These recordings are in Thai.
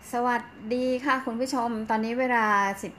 สวัสดีค่ะคุณผู้ชมตอนนี้เวลา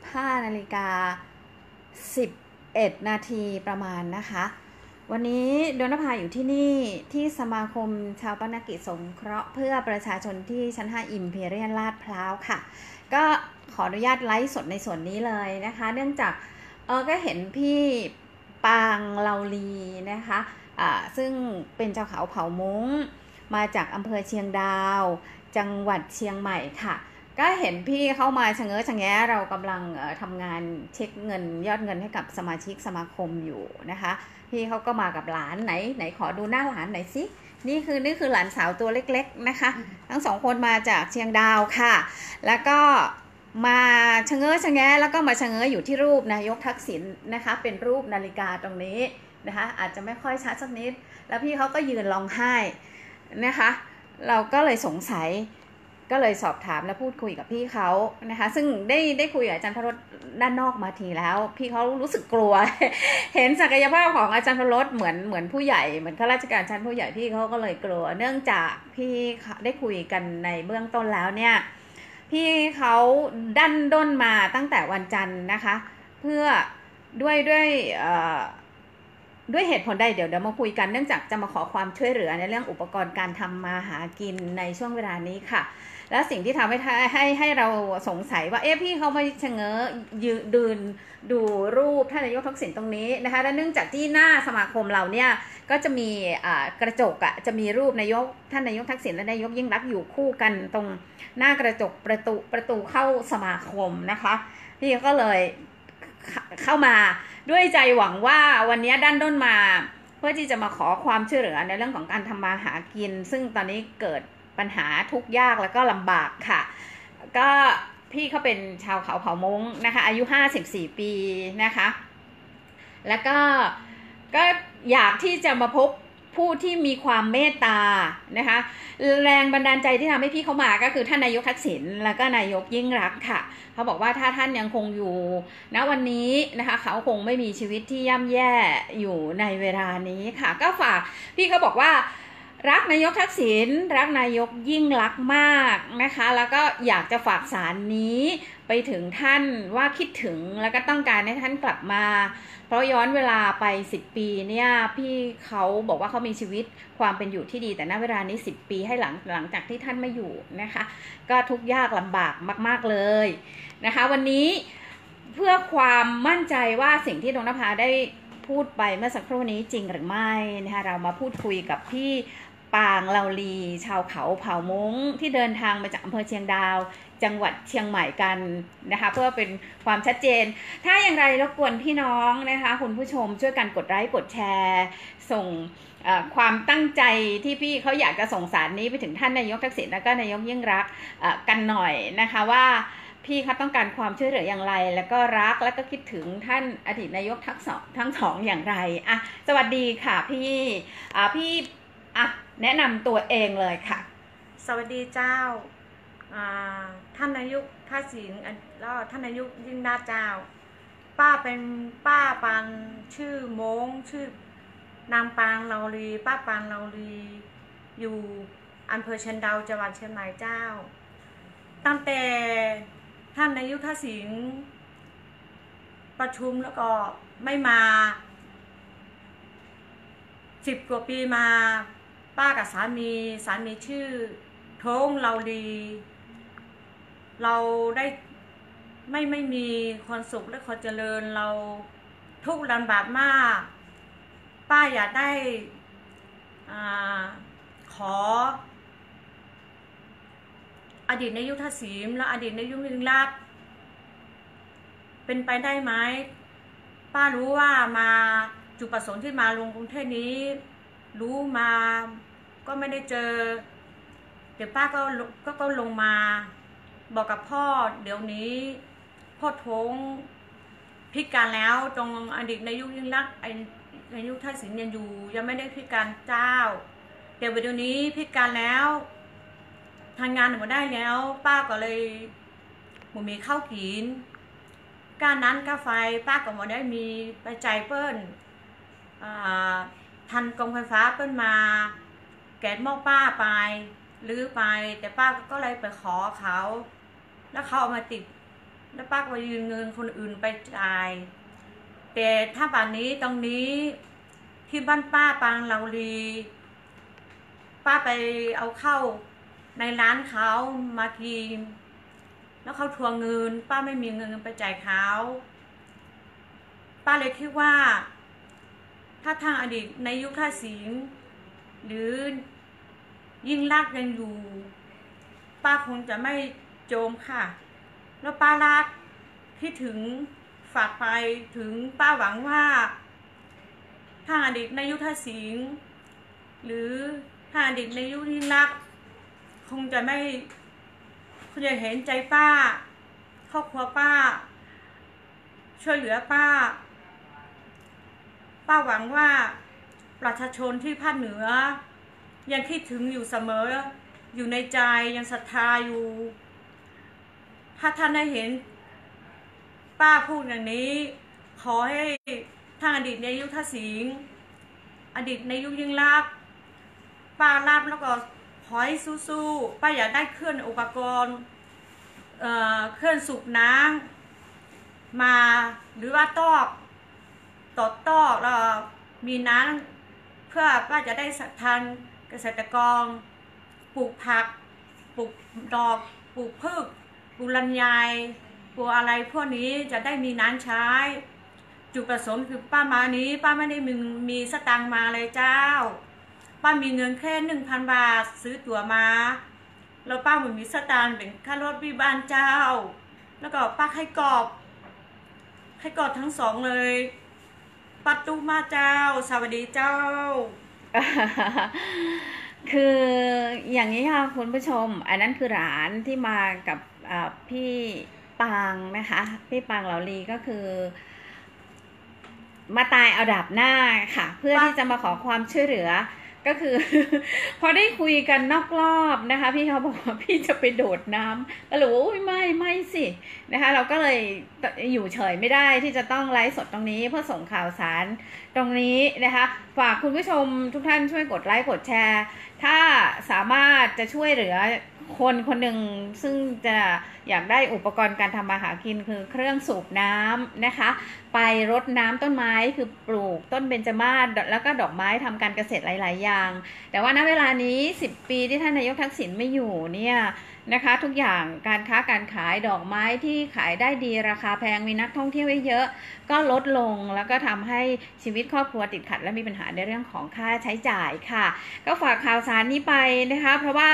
15:11 นาทีประมาณนะคะวันนี้ดนภาอยู่ที่นี่ที่สมาคมชาวปนกิจสงเคราะห์เพื่อประชาชนที่ชั้น 5 อิมพีเรียลลาดพร้าวค่ะก็ขออนุญาตไลฟ์สดในส่วนนี้เลยนะคะเนื่องจากก็เห็นพี่ปางเลาลีนะคะซึ่งเป็นชาวเขาเผ่ามงมาจากอำเภอเชียงดาวจังหวัดเชียงใหม่ค่ะก็เห็นพี่เข้ามาชะเง้อชะแงะเรากำลังทำงานเช็คเงินยอดเงินให้กับสมาชิกสมาคมอยู่นะคะพี่เขาก็มากับหลานไหนขอดูหน้าหลานหน่อยสินี่คือหลานสาวตัวเล็กๆนะคะทั้งสองคนมาจากเชียงดาวค่ะแล้วก็มาชะเง้อชะแงะแล้วก็มาชะเง้ออยู่ที่รูปนายกทักษิณนะคะเป็นรูปนาฬิกาตรงนี้นะคะอาจจะไม่ค่อยชัดสักนิดแล้วพี่เขาก็ยืนร้องไห้นะคะเราก็เลยสงสัยก็เลยสอบถามและพูดคุยกับพี่เขานะคะซึ่งได้คุยกับอาจารย์พรสด้านนอกมาทีแล้วพี่เขารู้สึกกลัว เห็นศักยภาพของอาจารย์พรสเหมือนผู้ใหญ่เหมือนข้าราชการชั้นผู้ใหญ่พี่เขาก็เลยกลัวเนื่องจากพี่ได้คุยกันในเบื้องต้นแล้วเนี่ยพี่เขาดันด้นมาตั้งแต่วันจันทร์นะคะเพื่อด้วยเหตุผลใดเดี๋ยวมาคุยกันเนื่องจากจะมาขอความช่วยเหลือในเรื่องอุปกรณ์การทำมาหากินในช่วงเวลานี้ค่ะและสิ่งที่ทำให้เราสงสัยว่าพี่เขามาชะเง้อยืนดูรูปท่านนายกทักษิณตรงนี้นะคะและเนื่องจากที่หน้าสมาคมเราเนี่ยก็จะมีกระจกจะมีรูปท่านนายกทักษิณและนายกยิ่งรักษณ์อยู่คู่กันตรงหน้ากระจกประตูเข้าสมาคมนะคะพี่ก็เลยเข้ามาด้วยใจหวังว่าวันนี้ดันด้นมาเพื่อที่จะมาขอความช่วยเหลือในเรื่องของการทำมาหากินซึ่งตอนนี้เกิดปัญหาทุกข์ยากแล้วก็ลำบากค่ะก็พี่เขาเป็นชาวเขาเผ่ามงนะคะอายุ54 ปีนะคะแล้วก็อยากที่จะมาพบผู้ที่มีความเมตตานะคะแรงบันดาลใจที่ทำให้พี่เขามาก็คือท่านนายกทักษิณแล้วก็นายกยิ่งรักษณ์ค่ะเขาบอกว่าถ้าท่านยังคงอยู่ณวันนี้นะคะเขาคงไม่มีชีวิตที่ย่ำแย่อยู่ในเวลานี้ค่ะก็ฝากพี่เขาบอกว่ารักนายกทักษิณรักนายกยิ่งรักษณ์มากนะคะแล้วก็อยากจะฝากสารนี้ไปถึงท่านว่าคิดถึงแล้วก็ต้องการให้ท่านกลับมาเพราะย้อนเวลาไป10 ปีเนี่ยพี่เขาบอกว่าเขามีชีวิตความเป็นอยู่ที่ดีแต่ณเวลานี้10 ปีให้หลังจากที่ท่านไม่อยู่นะคะก็ทุกข์ยากลำบากมากๆเลยนะคะวันนี้เพื่อความมั่นใจว่าสิ่งที่ดวงนภาได้พูดไปเมื่อสักครู่นี้จริงหรือไม่นะคะเรามาพูดคุยกับพี่ปางเลาลีชาวเขาเผ่ามงที่เดินทางมาจากอำเภอเชียงดาวจังหวัดเชียงใหม่กันนะคะเพื่อเป็นความชัดเจนถ้าอย่างไรรบกวนพี่น้องนะคะคุณผู้ชมช่วยกันกดไลค์กดแชร์ส่งความตั้งใจที่พี่เขาอยากจะส่งสารนี้ไปถึงท่านนายกทักษิณและก็นายกยิ่งรักษณ์กันหน่อยนะคะว่าพี่เขาต้องการความช่วยเหลืออย่างไรแล้วก็รักและก็คิดถึงท่านอดีตนายกทั้งสองอย่างไรสวัสดีค่ะพี่แนะนำตัวเองเลยค่ะสวัสดีเจ้าท่านนายกทักษิณแล้วท่านนายกยิ่งรักษณ์เจ้าป้าเป็นป้าปางชื่อมงชื่อนางปางเลาลีป้าปางเลาลีอยู่อำเภอเชียงดาวจังหวัดเชียงใหม่เจ้าตั้งแต่ท่านนายกทักษิณประชุมแล้วก็ไม่มา10 กว่าปีมาป้ากับสามีชื่อทงเลาลีเราได้ไม่มีความสุขและความเจริญเราทุกข์ลำบากมากป้าอยากได้ขออดีตนายกทักษิณและอดีตนายกยิ่งรักษณ์เป็นไปได้ไหมป้ารู้ว่ามาจุดประสงค์ที่มาลงกรุงเทพนี้รู้มาก็ไม่ได้เจอเดี๋ยวป้าก็ลงมาบอกกับพ่อเดี๋ยวนี้พ่อทงพิการแล้วตรงอดีตนายกยิ่งรักษณ์นายกทักษิณยังไม่ได้พิการเจ้าเดี๋ยวนี้พิการแล้วทำงานหนูได้แล้วป้าก็เลยหมูมีข้าวกินก้านั้นก้าไฟป้าก็มาได้มีไปจ่ายเปิ้ลทันกองไฟฟ้าเปิ้ลมาแกะหม้อป้าไปลื้อไปแต่ป้าก็เลยไปขอเขาแล้วเขาเอามาติดแล้วป้าก็ยืมเงินคนอื่นไปจ่ายแต่ถ้าป่านนี้ตรงนี้ที่บ้านป้าปางเหลาลีป้าไปเอาเข้าในร้านเขามากินแล้วเขาทวงเงินป้าไม่มีเงินไปจ่ายเขาป้าเลยคิดว่าถ้าทางอดีตในยุคทักษิณหรือยิ่งลักษณ์ยังอยู่ป้าคงจะไม่โจมค่ะแล้วป้ารักที่ถึงฝากไปถึงป้าหวังว่าทางอดีตในยุคทักษิณหรือทางอดีตในยุคยิ่งลักษณ์คงจะเห็นใจป้าครอบครัวป้าช่วยเหลือป้าหวังว่าประชาชนที่ภาคเหนือยังคิดถึงอยู่เสมออยู่ในใจยังศรัทธาอยู่ถ้าท่านได้เห็นป้าพูดอย่างนี้ขอให้ทางอดีตในยุคทักษิณอดีตในยุคยิ่งลักษณ์ป้ารับแล้วก็ขอให้สู้ๆป้าอยากได้เครื่องอุปกรณ์เครื่องสูบน้ำมาหรือว่าตอกแล้วมีน้ำเพื่อป้าจะได้ทันเกษตรกรปลูกผักปลูกดอกปลูกพืชปลูกลำไยปลูกอะไรพวกนี้จะได้มีน้ำใช้จุดประสงค์คือป้ามานี้ป้าไม่ได้มีสตางค์มาเลยเจ้าป้ามีเงินแค่ 1,000 บาทซื้อตั๋วมาแล้วป้าเหมือนมีสตางค์เป็นค่ารถวิบาลเจ้าแล้วก็ป้าให้กรอบทั้งสองเลยปัตตุมาเจ้าสวัสดีเจ้าคืออย่างนี้ค่ะคุณผู้ชมอันนั้นคือหลานที่มากับพี่ปางนะคะพี่ปางเหลาลีก็คือมาตายเอาดาบหน้าค่ะเพื่อที่จะมาขอความช่วยเหลือก็คือ พอได้คุยกันนอกรอบนะคะพี่เขาบอกว่าพี่จะไปโดดน้ำก็เลยว่าไม่สินะคะเราก็เลยอยู่เฉยไม่ได้ที่จะต้องไลฟ์สดตรงนี้เพื่อส่งข่าวสารตรงนี้นะคะฝากคุณผู้ชมทุกท่านช่วยกดไลค์กดแชร์ถ้าสามารถจะช่วยเหลือคนหนึ่งซึ่งจะอยากได้อุปกรณ์การทำมาหากินคือเครื่องสูบน้ำนะคะไปรดน้ำต้นไม้คือปลูกต้นเบญจมาศแล้วก็ดอกไม้ทำการเกษตรหลายๆอย่างแต่ว่าณเวลานี้10 ปีที่ท่านนายกทักษิณไม่อยู่เนี่ยนะคะทุกอย่างการค้าการขายดอกไม้ที่ขายได้ดีราคาแพงมีนักท่องเที่ยวเยอะก็ลดลงแล้วก็ทำให้ชีวิตครอบครัวติดขัดและมีปัญหาในเรื่องของค่าใช้จ่ายค่ะก็ฝากข่าวสารนี้ไปนะคะเพราะว่า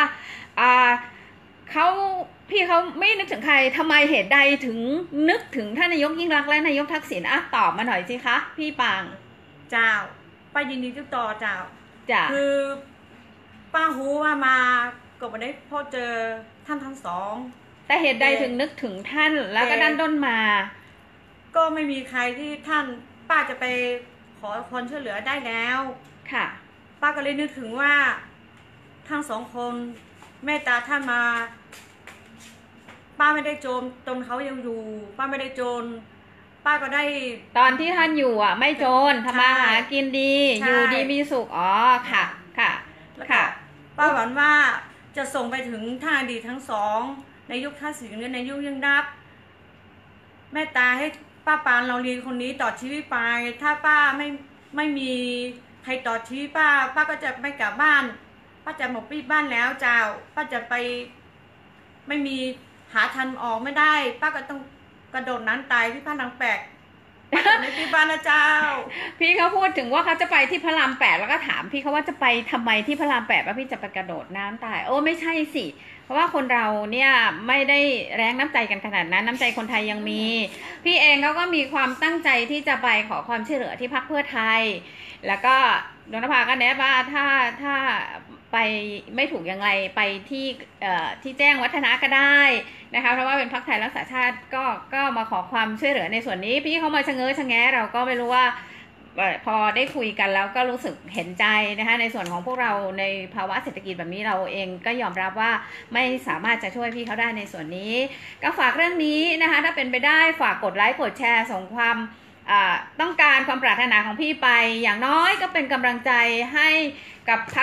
พี่เขาไม่นึกถึงใครทำไมเหตุใดถึงนึกถึงท่านนายกยิ่งรักษณ์และนายกทักษิณตอบมาหน่อยสิคะพี่ปางเจ้าป้ายินดีติดต่อเจ้าจ้ะคือป้าหูว่ามาก็ไม่ได้พบเจอท่านทั้งสองแต่เหตุใดถึงนึกถึงท่านแล้วก็ดันด้นมาก็ไม่มีใครที่ท่านป้าจะไปขอความช่วยเหลือได้แล้วค่ะป้าก็เลยนึกถึงว่าทั้งสองคนเมตตาท่านมาป้าไม่ได้โจรตนเขายังอยู่ป้าไม่ได้โจรป้าก็ได้ตอนที่ท่านอยู่ไม่โจรทำมาหากินดีอยู่ดีมีสุขค่ะป้าหวังว่าจะส่งไปถึงท่านอดีตทั้งสองในยุคทักษิณและในยุคยิ่งลักษณ์เมตตาให้ป้าปานเราเรียนคนนี้ต่อชีวิตไปถ้าป้าไม่มีใครต่อชีวิตป้าก็จะไม่กลับบ้านป้าจะหมกปีบ้านแล้วเจ้าป้าจะไปไม่มีหาทางออกไม่ได้ป้าก็ต้องกระโดดน้ำตายที่พระราม8ป้าจะไม่ปีบ้านนะเจ้าพี่เขาพูดถึงว่าเขาจะไปที่พระราม8แล้วก็ถามพี่เขาว่าจะไปทำไมที่พระราม8ว่าพี่จะไปกระโดดน้ำตายไม่ใช่สิเพราะว่าคนเราเนี่ยไม่ได้แรงน้ำใจกันขนาดนั้นน้ำใจคนไทยยังมีพี่เองเขาก็มีความตั้งใจที่จะไปขอความช่วยเหลือที่พรรคเพื่อไทยแล้วก็ดวงนภาก็แนะว่าถ้าไปไม่ถูกอย่างไรไปที่แจ้งวัฒนะก็ได้นะคะเพราะว่าเป็นพรรคไทยรักษาชาติก็มาขอความช่วยเหลือในส่วนนี้พี่เขามาชะแงะเราก็ไม่รู้ว่าพอได้คุยกันแล้วก็รู้สึกเห็นใจนะคะในส่วนของพวกเราในภาวะเศรษฐกิจแบบนี้เราเองก็ยอมรับว่าไม่สามารถจะช่วยพี่เขาได้ในส่วนนี้ก็ฝากเรื่องนี้นะคะถ้าเป็นไปได้ฝากกดไลค์กดแชร์ส่งความต้องการความปรารถนาของพี่ไปอย่างน้อยก็เป็นกำลังใจให้กับพรรค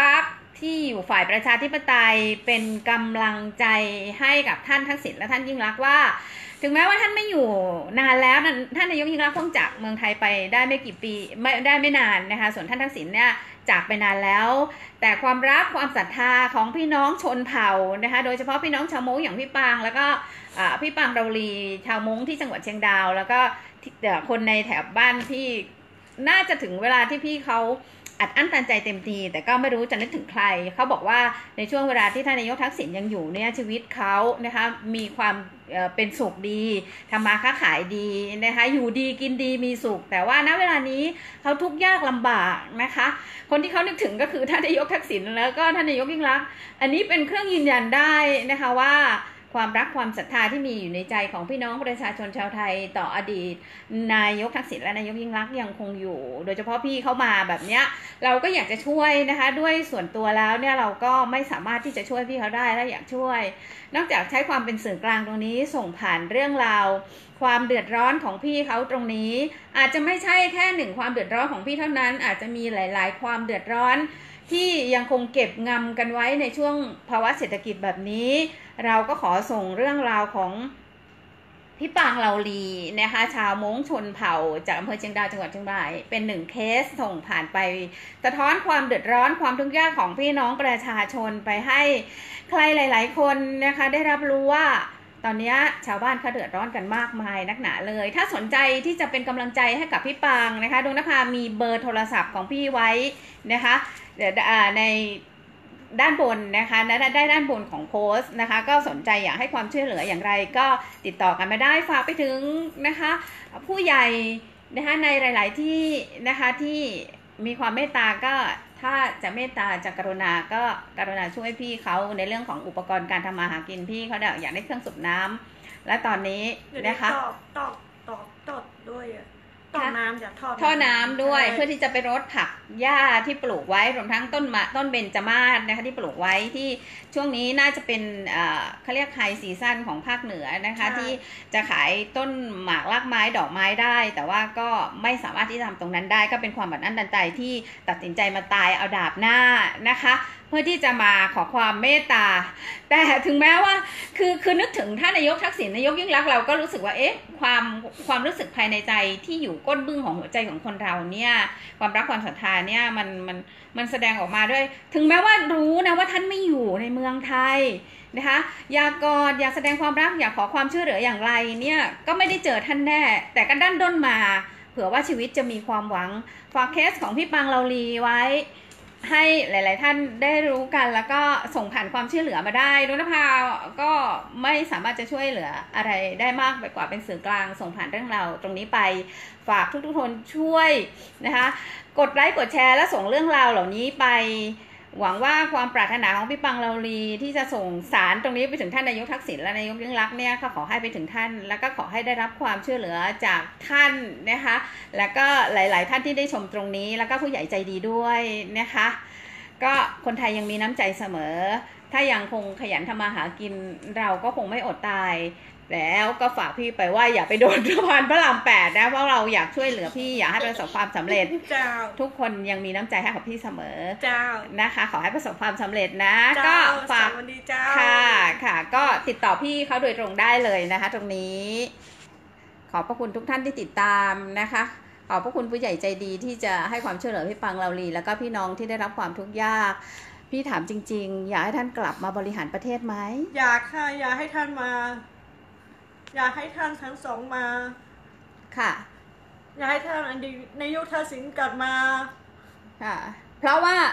ที่อยู่ฝ่ายประชาธิปไตยเป็นกำลังใจให้กับท่านทักษิณและท่านยิ่งลักษณ์ว่าถึงแม้ว่าท่านไม่อยู่นานแล้วท่านนายกยิ่งลักษณ์เพิ่งจากเมืองไทยไปได้ไม่กี่ปีไม่นานนะคะส่วนท่านทักษิณเนี่ยจากไปนานแล้วแต่ความรักความศรัทธาของพี่น้องชนเผ่านะคะโดยเฉพาะพี่น้องชาวม้งอย่างพี่ปางแล้วก็พี่ปางเราลีชาวม้งที่จังหวัดเชียงดาวแล้วก็คนในแถบบ้านที่น่าจะถึงเวลาที่พี่เขาอัดอั้นตันใจเต็มทีแต่ก็ไม่รู้จะนึกถึงใครเขาบอกว่าในช่วงเวลาที่ท่านนายกทักษิณยังอยู่เนี่ยชีวิตเขานะคะมีความเป็นสุขดีทำมาค้าขายดีนะคะอยู่ดีกินดีมีสุขแต่ว่าณเวลานี้เขาทุกข์ยากลำบากนะคะคนที่เขานึกถึงก็คือท่านนายกทักษิณแล้วก็ท่านนายกยิ่งลักษณ์อันนี้เป็นเครื่องยืนยันได้นะคะว่าความรักความศรัทธาที่มีอยู่ในใจของพี่น้องประชาชนชาวไทยต่ออดีตนายกทักษิณและนายกยิ่งลักษณ์ยังคงอยู่โดยเฉพาะพี่เขามาแบบเนี้ยเราก็อยากจะช่วยนะคะด้วยส่วนตัวแล้วเนี่ยเราก็ไม่สามารถที่จะช่วยพี่เขาได้และอยากช่วยนอกจากใช้ความเป็นสื่อกลางตรงนี้ส่งผ่านเรื่องราวความเดือดร้อนของพี่เขาตรงนี้อาจจะไม่ใช่แค่หนึ่งความเดือดร้อนของพี่เท่านั้นอาจจะมีหลายๆความเดือดร้อนที่ยังคงเก็บงำกันไว้ในช่วงภาวะเศรษฐกิจแบบนี้เราก็ขอส่งเรื่องราวของพี่ปางเหลาลีนะคะชาวม้งชนเผ่าจากอำเภอเชียงดาวจังหวัดเชียงรายเป็นหนึ่งเคสส่งผ่านไปสะท้อนความเดือดร้อนความทุกข์ยากของพี่น้องประชาชนไปให้ใครหลายๆคนนะคะได้รับรู้ว่าตอนนี้ชาวบ้านเขาเดือดร้อนกันมากมายนักหนาเลยถ้าสนใจที่จะเป็นกำลังใจให้กับพี่ปางนะคะดวงนภามีเบอร์โทรศัพท์ของพี่ไว้นะคะในด้านบนนะคะได้ด้านบนของโพสต์นะคะก็สนใจอยากให้ความช่วยเหลืออย่างไรก็ติดต่อกันมาได้ฝากไปถึงนะคะผู้ใหญ่นะคะในหลาย ๆที่นะคะที่มีความเมตตาก็ถ้าจะเมตตาจะกรุณาก็กรุณาช่วยพี่เขาในเรื่องของอุปกรณ์การทำมาหากินพี่เขาอยากได้เครื่องสูบน้ำและตอนนี้นะคะตอกด้วยท่อน้ำจากท่อน้ำด้วยเพื่อที่จะไปรดผักหญ้าที่ปลูกไว้รวมทั้งต้นเบญจมาศนะคะที่ปลูกไว้ที่ช่วงนี้น่าจะเป็นเขาเรียกไฮซีซั่นของภาคเหนือนะคะที่จะขายต้นหมากรากไม้ดอกไม้ได้แต่ว่าก็ไม่สามารถที่จะทำตรงนั้นได้ก็เป็นความบัดอั้นตันใจที่ตัดสินใจมาตายเอาดาบหน้านะคะเพื่อที่จะมาขอความเมตตาแต่ถึงแม้ว่าคือนึกถึงท่านนายกทักษิณนายกยิ่งลักษณ์เราก็รู้สึกว่าความรู้สึกภายในใจที่อยู่ก้นบึ้งของหัวใจของคนเราเนี่ยความรักความศรัทธาเนี่ยมันแสดงออกมาด้วยถึงแม้ว่ารู้นะว่าท่านไม่อยู่ในเมืองไทยนะคะอยากกอดอยากแสดงความรักอยากขอความช่วยเหลืออย่างไรเนี่ยก็ไม่ได้เจอท่านแน่แต่ก็ดันด้นมาเผื่อว่าชีวิตจะมีความหวังฝากเคสของพี่ปางเหลาลีไว้ให้หลายๆท่านได้รู้กันแล้วก็ส่งผ่านความช่วยเหลือมาได้ดวงนภาก็ไม่สามารถจะช่วยเหลืออะไรได้มากไปกว่าเป็นสื่อกลางส่งผ่านเรื่องราวตรงนี้ไปฝากทุกๆคนช่วยนะคะกดไลค์กดแชร์และส่งเรื่องราวเหล่านี้ไปหวังว่าความปรารถนาของพี่ปังเหลาลีที่จะส่งสารตรงนี้ไปถึงท่านนายกทักษิณและนายกยิ่งลักษณ์เนี่ยก็ขอให้ไปถึงท่านแล้วก็ขอให้ได้รับความช่วยเหลือจากท่านนะคะแล้วก็หลายๆท่านที่ได้ชมตรงนี้แล้วก็ผู้ใหญ่ใจดีด้วยนะคะก็คนไทยยังมีน้ำใจเสมอถ้ายังคงขยันทำมาหากินเราก็คงไม่อดตายแล้วก็ฝากพี่ไปว่าอย่าไปโดนสะพานพระราม8นะเพราะเราอยากช่วยเหลือพี่อยากให้ประสบความสำเร็จทุกคนยังมีน้ำใจให้กับพี่เสมอนะคะขอให้ประสบความสำเร็จนะก็ฝากค่ะก็ติดต่อพี่เขาโดยตรงได้เลยนะคะตรงนี้ขอบพระคุณทุกท่านที่ติดตามนะคะขอบพระคุณผู้ใหญ่ใจดีที่จะให้ความช่วยเหลือพี่ปังเหลาลีแล้วก็พี่น้องที่ได้รับความทุกข์ยากพี่ถามจริงๆอยากให้ท่านกลับมาบริหารประเทศไหมอยากค่ะอยากให้ท่านมาอยากให้ท่านทั้งสองมาค่ะอยากให้ท่านนายกทักษิณกลับมาค่ะเพราะว่า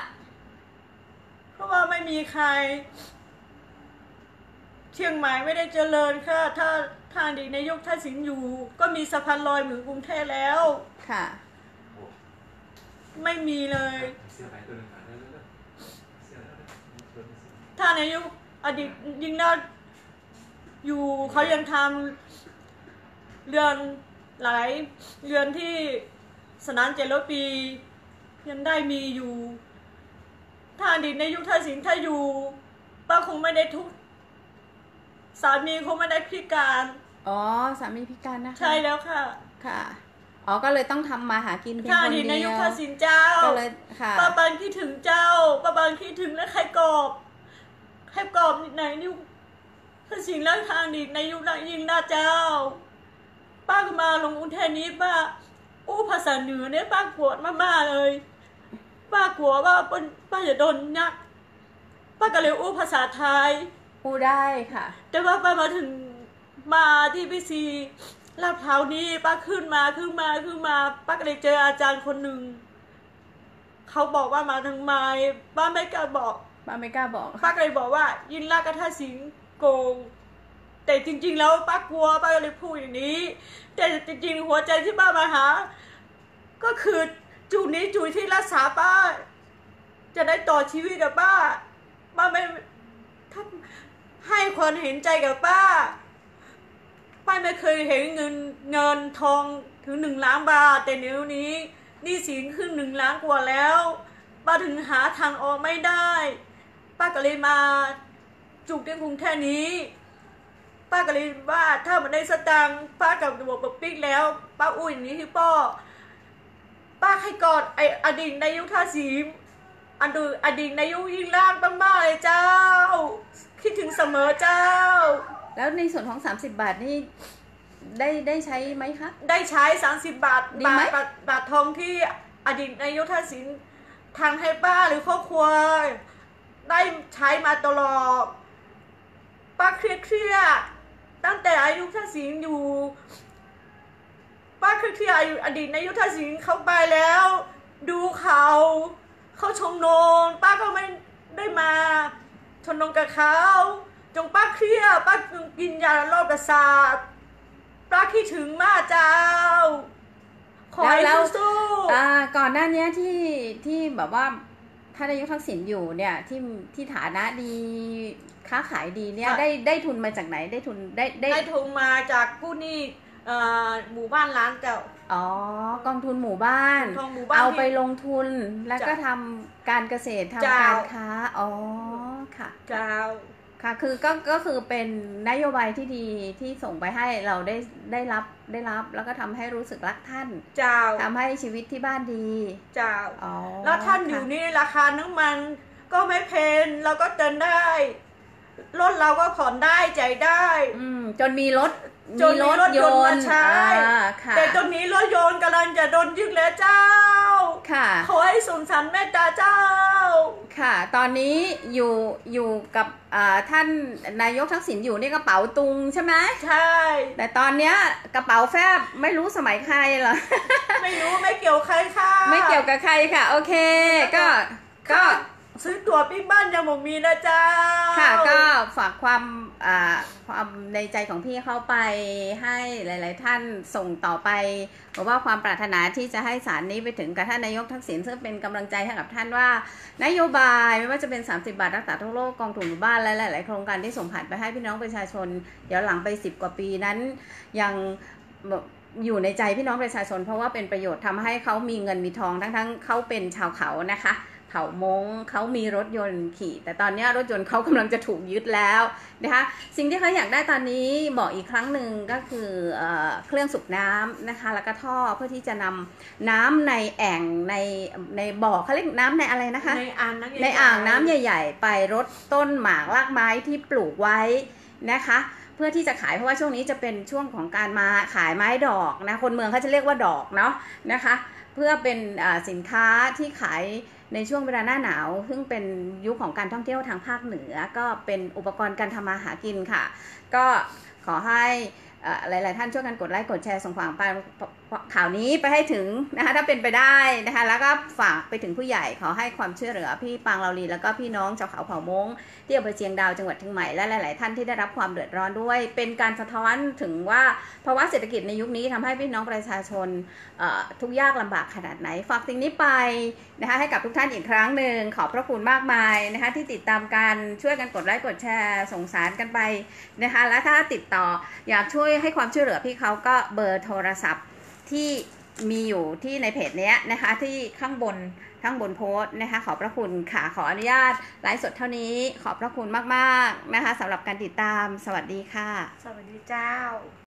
ไม่มีใครเชียงใหม่ไม่ได้เจริญค่ะถ้านายกทักษิณอยู่ก็มีสะพานลอยเหมือนกรุงเทพแล้วค่ะไม่มีเลยถ้านายกอดีตยิ่งน่าอยู่เขายังทำเรือนหลายเรือนที่สนาม700 ปียังได้มีอยู่ถ้าอดีตนายกทักษิณถ้าอยู่ป้าคงไม่ได้ทุกสามีคงไม่ได้พิการอ๋อสามีพิการนะคะใช่แล้วค่ะค่ะอ๋อก็เลยต้องทำมาหากินเพียงคนเดียวนายกทักษิณเจ้าก็เลยค่ะป้าบางคิดถึงเจ้าป้าบางคิดถึงและใครกอบไหนนิ้วทักษิณแล้วทางดีนายกยิงหน้าเจ้าป้าก็มาลงอุทัยนี้ป้าภาษาเหนือเนี่ยป้ากลัวมากๆเลยป้ากลัวว่าป้าจะโดนยักป้าก็เลยภาษาไทยได้ค่ะแต่ว่าป้ามาถึงมาที่พีซีลาดพร้าวนี้ป้าขึ้นมาป้าก็เลยเจออาจารย์คนหนึ่งเขาบอกว่ามาทางไม้ป้าไม่กล้าบอกป้าก็เลยบอกว่ายินลากกระทาสิงโกงแต่จริงๆแล้วป้ากลัวป้าก็เลยพูดอย่างนี้แต่จริงๆหัวใจที่ป้ามาหาก็คือจุดนี้จุดที่รักษาป้าจะได้ต่อชีวิตกับป้าไม่ให้คนเห็นใจกับป้าไม่เคยเห็นเงินทองถึง1 ล้านบาทแต่เดี๋ยวนี้หนี้สินขึ้น1 ล้านกว่าแล้วป้าถึงหาทางออกไม่ได้ป้าก็เลยมาจุกที่กรุงเทพนี้ป้าก็เลยว่าถ้ามันได้สตางค์ป้ากับบอกกับปิ๊กแล้วป้าอุ้ยนี้ที่ป้าให้กอดอดีตนายกทักษิณอดีตนายกยิ่งรักมากๆเลยเจ้าคิดถึงเสมอเจ้าแล้วในส่วนของ30 บาทนี่ได้ใช้ไหมคะได้ใช้30 บาทบาททองที่อดีตนายกทักษิณทางให้ป้าหรือครอบครัวได้ใช้มาตลอดป้าเครียดตั้งแต่อายุทักษิณอยู่ป้าเครียดอดีตนายกทักษิณเข้าไปแล้วดูเขาชมนมป้าก็ไม่ได้มาชมนมกับเขาจงป้าเครียดป้ากินยาลดประสาทป้าคิดถึงมากเจ้าขอให้สู้ก่อนหน้านี้ที่แบบว่าถ้านายกทักษิณอยู่เนี่ยที่ฐานะดีค้าขายดีเนี่ยได้ทุนมาจากไหนได้ทุนมาจากกู้หนี้หมู่บ้านร้านเจ้ากองทุนหมู่บ้านเอาไปลงทุนแล้วก็ทำการเกษตรทำการค้าค่ะเจ้าค่ะคือก็คือเป็นนโยบายที่ดีที่ส่งไปให้เราได้รับแล้วก็ทำให้รู้สึกรักท่านเจ้าทำให้ชีวิตที่บ้านดีเจ้าแล้วท่านอยู่นี่ราคาน้ำมันก็ไม่แพงเราก็เติมได้รถเราก็ผ่อนได้จ่ายได้จนมีรถยนต์ใช้แต่ตอนนี้รถยนต์กำลังจะโดนยึดแล้วเจ้าค่ะขอให้สงสารแม่ตาเจ้าค่ะตอนนี้อยู่กับท่านนายกทักษิณอยู่นี่กระเป๋าตุงใช่ไหมใช่แต่ตอนเนี้ยกระเป๋าแฟบไม่รู้สมัยใครเหรอไม่รู้ไม่เกี่ยวใครค่ะไม่เกี่ยวกับใครค่ะโอเคก็ซื้อตั๋วปิ๊กบ้านยังบ่มีนะเจ้าค่ะก็ฝากความในใจของพี่เข้าไปให้หลายๆท่านส่งต่อไปเพราะว่าความปรารถนาที่จะให้สารนี้ไปถึงกับท่านนายกทักษิณซึ่งเป็นกำลังใจให้กับท่านว่านโยบายไม่ว่าจะเป็น30 บาทรักษาทั่วโลกกองทุนหมู่บ้านและหลายๆโครงการที่ส่งผ่านไปให้พี่น้องประชาชนเดี๋ยวหลังไป10 กว่าปีนั้นยังอยู่ในใจพี่น้องประชาชนเพราะว่าเป็นประโยชน์ทำให้เขามีเงินมีทองทั้งเขาเป็นชาวเขานะคะเผ่ามงเขามีรถยนต์ขี่แต่ตอนนี้รถยนต์เขากำลังจะถูกยึดแล้วนะคะสิ่งที่เขาอยากได้ตอนนี้บอกอีกครั้งหนึ่งก็คือเครื่องสูบน้ำนะคะแล้วก็ท่อเพื่อที่จะนำน้ำในแอ่งในบ่อเขาเรียกน้ำในอะไรนะคะในอ่างน้ำใหญ่ๆไปรดต้นหมากรากไม้ที่ปลูกไว้นะคะเพื่อที่จะขายเพราะว่าช่วงนี้จะเป็นช่วงของการมาขายไม้ดอกนะคนเมืองเขาจะเรียกว่าดอกเนาะนะคะเพื่อเป็นสินค้าที่ขายในช่วงเวลาหน้าหนาวซึ่งเป็นยุคของการท่องเที่ยวทางภาคเหนือก็เป็นอุปกรณ์การทำมาหากินค่ะก็ขอให้หลายๆท่านช่วยกันกดไลค์กดแชร์ส่งข่าวนี้ไปให้ถึงนะคะถ้าเป็นไปได้นะคะแล้วก็ฝากไปถึงผู้ใหญ่ขอให้ความช่วยเหลือพี่ปางลาลีแล้วก็พี่น้องชาวเขาเผ่ามงที่อำเภอเชียงดาวจังหวัดเชียงใหม่และหลายๆท่านที่ได้รับความเดือดร้อนด้วยเป็นการสะท้อนถึงว่าภาวะเศรษฐกิจในยุคนี้ทำให้พี่น้องประชาชนทุกข์ยากลำบากขนาดไหนฝากสิ่งนี้ไปนะคะให้กับทุกท่านอีกครั้งหนึ่งขอบพระคุณมากมายนะคะที่ติดตามกันช่วยกันกดไลค์กดแชร์ส่งสารกันไปนะคะและถ้าติดต่ออยากช่วยให้ความช่วยเหลือพี่เขาก็เบอร์โทรศัพท์ที่มีอยู่ที่ในเพจนี้นะคะที่ข้างบนโพสต์นะคะขอบพระคุณค่ะขออนุญาตไลฟ์สดเท่านี้ขอบพระคุณมากๆนะคะสำหรับการติดตามสวัสดีค่ะสวัสดีเจ้า